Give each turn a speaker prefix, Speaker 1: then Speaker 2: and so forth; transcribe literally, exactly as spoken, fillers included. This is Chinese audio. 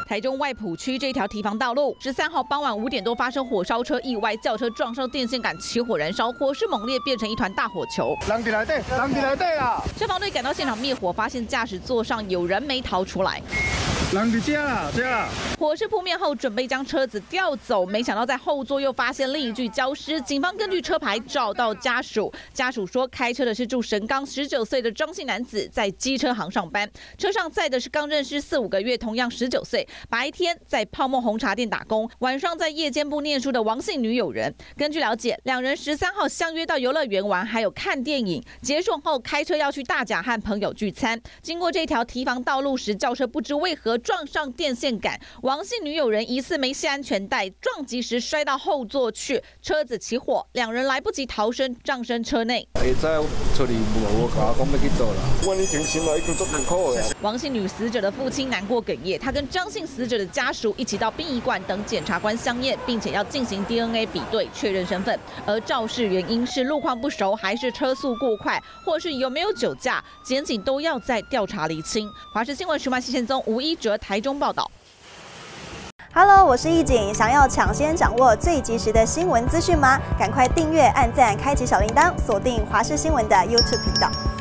Speaker 1: 台中外埔区这条堤防道路，十三号傍晚五点多发生火烧车意外，轿车撞上电线杆，起火燃烧，火势猛烈，变成一团大火球。
Speaker 2: 人伫内底，人伫内底啦！
Speaker 1: 消防队赶到现场灭火，发现驾驶座上有人没逃出来。
Speaker 2: 人伫这啦，这啦！
Speaker 1: 火势扑灭后，准备将车子调走，没想到在后座又发现另一具焦尸。警方根据车牌找到家属，家属说开车的是住神冈十九岁的张姓男子，在机车行上班，车上载的是刚认识四五个月，同样十九岁，白天在泡沫红茶店打工，晚上在夜间部念书的王姓女友人。根据了解，两人十三号相约到游乐园玩，还有看电影，结束后开车要去大甲和朋友聚餐。经过这条堤防道路时，轿车不知为何 撞上电线杆，王姓女友人疑似没系安全带，撞击时摔到后座去，车子起火，两人来不及逃生，葬身车内。
Speaker 2: 会知出去无甲我讲要去倒啦，我以前心内已经足痛苦的。
Speaker 1: 王姓女死者的父亲难过哽咽，他跟张姓死者的家属一起到殡仪馆等检察官相验，并且要进行 D N A 比对确认身份。而肇事原因是路况不熟，还是车速过快，或是有没有酒驾，检警都要在调查厘清。华视新闻徐曼西宪宗吴一哲台中报道。
Speaker 3: Hello， 我是易景，想要抢先掌握最及时的新闻资讯吗？赶快订阅、按赞、开启小铃铛，锁定华视新闻的 YouTube 频道。